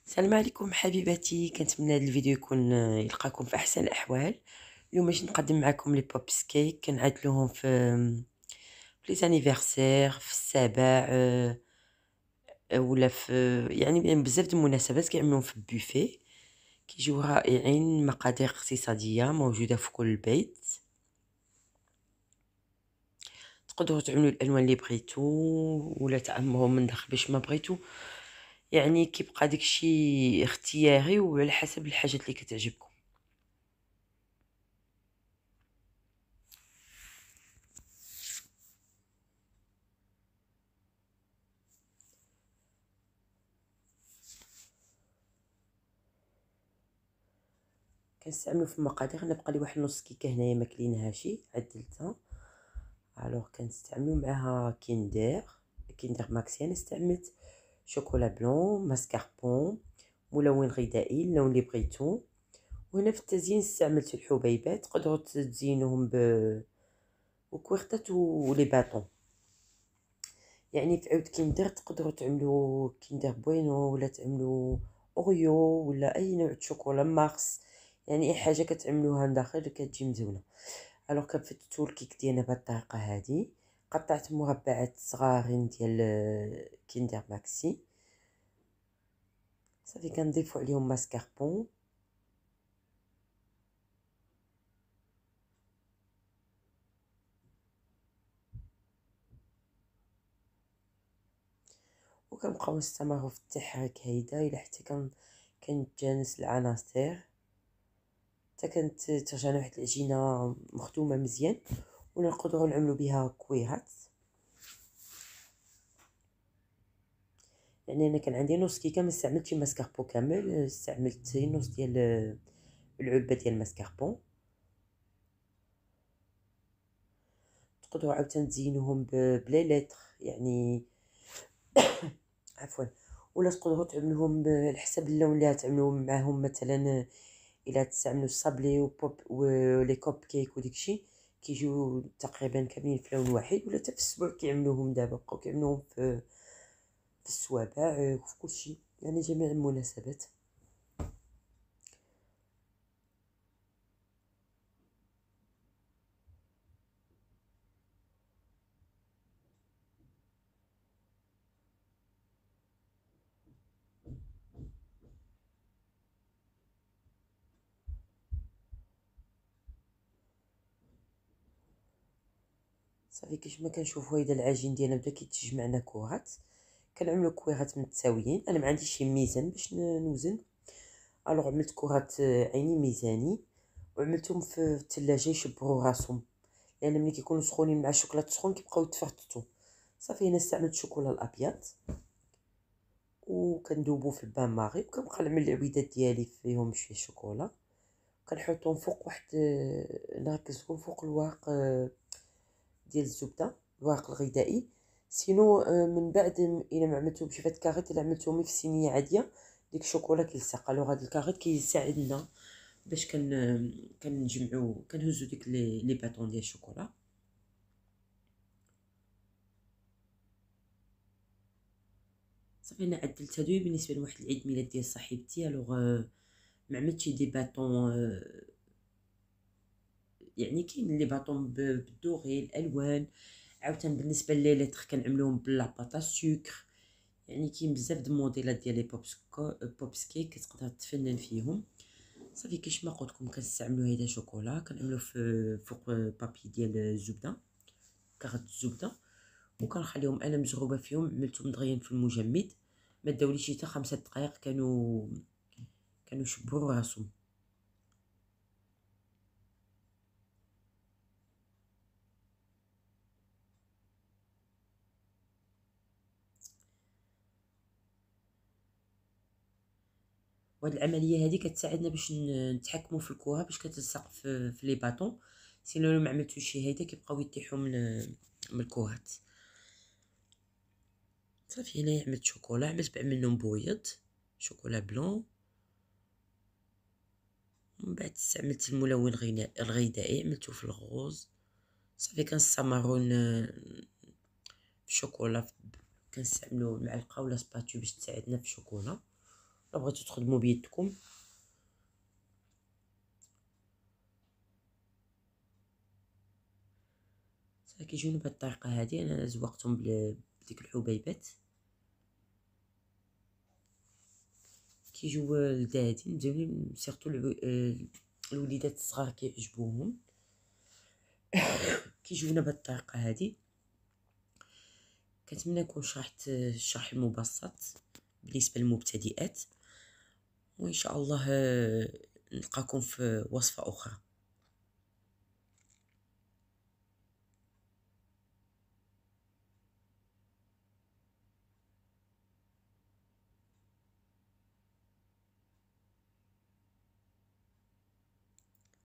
السلام عليكم حبيباتي، كنتمنى هذا الفيديو يكون يلقاكم في احسن الاحوال. اليوم باش نقدم معكم لي بوبس كيك كنعدلوهم في لي زانيفرسير، في السابع، ولا في يعني بزاف د المناسبات كيعملوهم في البوفيه. كيجيو رائعين، مقادير اقتصاديه موجوده في كل بيت. تقدروا تعملوا الالوان اللي بغيتو ولا تعمروهم من داخل باش ما بغيتو، يعني كيبقى داكشي اختياري وعلى حسب الحاجات اللي كتعجبكم. كنستعملو في المقادير. انا بقى لي واحد نص كيكه هنايا ما كليناهاشي، عدلتها. الوغ كنستعملو معاها كيندر ماكسي. انا استعملت شوكولا بلون، ماسكاربون، ملون غذائي، اللون اللي بغيتو. وهنا في التزيين استعملت الحبيبات، تقدروا تزينوهم وكويرطات ولي باطون. يعني في عود كيندر تقدروا تعملوا كيندر بوينو، ولا تعملوا اوريو، ولا اي نوع شوكولا مارس. يعني اي حاجه كتعملوها لداخل كتجي مزونه. الوغ كنفتتو الكيك ديالنا بهاد الطريقه هادي. قطعت مربعات صغارين ديال كيندر ماكسي. صافي كنضيفو عليهم ماسكاربون، وكنبقاو نستمروا في التحريك هيدا الى حتى كنتجانس العناصر حتى ترجعنا واحد العجينه مخدومه مزيان، ونقدروا نعملوا بها كويرات. يعني انا كان عندي نص كيكه، ما استعملتش ماسكاربون كامل، استعملت نص ديال العلبه ديال الماسكاربون. تقدروا عاوتاني تزينوهم بلا لتر، يعني عفوا، ولا تقدروا تعملوهم على حسب اللون اللي تعملوهم معاهم. مثلا الا تستعملوا الصابلي وبوب ولي كوب كيك وداكشي كيجيو تقريبا كاملين في لون واحد، ولا حتى في السبوع كيعملوهم. دابا بقاو كيعملوهم في السوابع وفي كلشي، يعني جميع المناسبات. صافي كيف ما كنشوفوا هيدا العجين ديالنا بدا كيتجمعنا كرات. كنعملوا كويرات متساويين. انا ما عنديش شي ميزان باش نوزن، الوغ عملت كرات عيني ميزاني، وعملتهم في الثلاجه يشبروا راسهم، لان ملي كيكونوا سخونين مع الشوكولاط سخون كيبقاو يتفرططوا. صافي هنا استعملت الشوكولا الابيض وكندوبو في البان ماغي، وكنبقى نعمل العويدات ديالي فيهم شويه شوكولا، كنحطهم فوق واحد نركزهم فوق الورق ديال الزبده، الورق الغذائي. سينو من بعد الا ما عملتهمش في هاد الكاريط، الا عملتهم في صينيه عاديه ديك الشوكولا كيلصق. الوغ هاد الكاريط كيساعدنا باش كنجمعوا كنهزوا ديك لي باطون ديال الشوكولا. صافي انا عدلت هادوي بالنسبه لواحد العيد ميلاد ديال صاحبتي. الوغ ما عملتش دي باطون، يعني كاين لي باطون بالدوغي الالوان. عاوتاني بالنسبه لليلتر كنعملوهم باللاباطا سكر. يعني كاين بزاف د الموديلات ديال لي بوبس كيك كتقدر تفنن فيهم. صافي كيش ما قلت لكم كنستعملوا هيدا شوكولا، كنعملو في فوق بابي ديال الزبده، كارت الزبده، وكنخليهم انا مزروبه فيهم. عملتهم دغيا في المجمد، ما داوليش حتى 5 دقائق، كانوا شبروا راسهم. وهاد العمليه هادي كتساعدنا باش نتحكموا في الكره باش كتلصق في لي باطون. سينو لو ما عملتوش هيدا كيبقاو يطيحوا من الكرات. صافي هنايا عملت شوكولا، عملت منهم بويض شوكولا بلون. ومن بعد استعملت الملون الغذائي، عملته في الغوز. صافي كنستمروا في الشوكولا، كنستعملوا المعلقه ولا سباتو باش تساعدنا في الشوكولا. لو بغيتو تخدمو بيدكم. صافي كيجيونا بهاد الطريقه هادي. انا زوقتهم بديك الحبيبات، كيجيو لذاذين مزيانين، سيرتو الوليدات الصغار كيعجبوهم. كيجيونا بهاد الطريقه هادي. كنتمنى نكون شرحت الشرح المبسط بالنسبه للمبتدئات، وان شاء الله نلقاكم في وصفه اخرى.